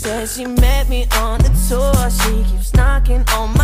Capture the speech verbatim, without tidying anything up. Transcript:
says she met me on the tour. She keeps knocking on my